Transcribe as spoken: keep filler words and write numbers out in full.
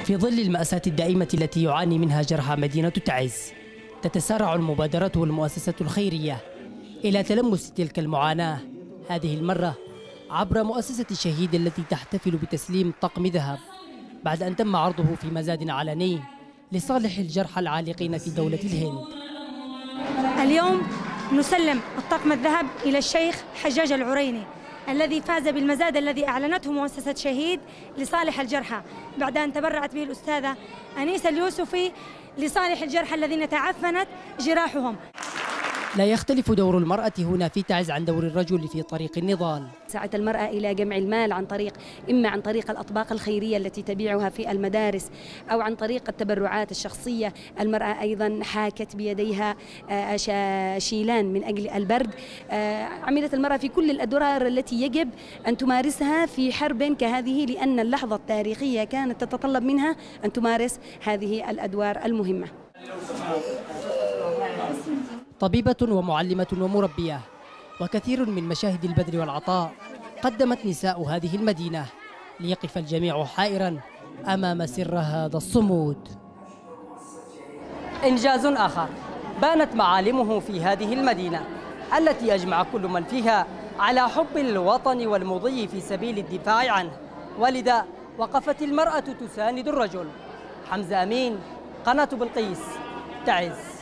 في ظل المأساة الدائمة التي يعاني منها جرحى مدينة تعز، تتسارع المبادرات والمؤسسات الخيرية إلى تلمس تلك المعاناة، هذه المرة عبر مؤسسة الشهيد التي تحتفل بتسليم طقم ذهب بعد أن تم عرضه في مزاد علني لصالح الجرحى العالقين في دولة الهند. اليوم نسلم الطقم الذهب إلى الشيخ حجاج العريني الذي فاز بالمزاد الذي أعلنته مؤسسة شهيد لصالح الجرحى بعد أن تبرعت به الأستاذة أنيسة اليوسفي لصالح الجرحى الذين تعفنت جراحهم. لا يختلف دور المرأة هنا في تعز عن دور الرجل في طريق النضال. سعت المرأة إلى جمع المال عن طريق إما عن طريق الأطباق الخيرية التي تبيعها في المدارس أو عن طريق التبرعات الشخصية. المرأة أيضا حاكت بيديها شيلان من أجل البرد. عملت المرأة في كل الأدوار التي يجب أن تمارسها في حرب كهذه، لأن اللحظة التاريخية كانت تتطلب منها أن تمارس هذه الأدوار المهمة. طبيبة ومعلمة ومربية وكثير من مشاهد البذل والعطاء قدمت نساء هذه المدينة ليقف الجميع حائرا أمام سر هذا الصمود. إنجاز آخر بانت معالمه في هذه المدينة التي أجمع كل من فيها على حب الوطن والمضي في سبيل الدفاع عنه، ولذا وقفت المرأة تساند الرجل. حمزة أمين، قناة بلقيس، تعز.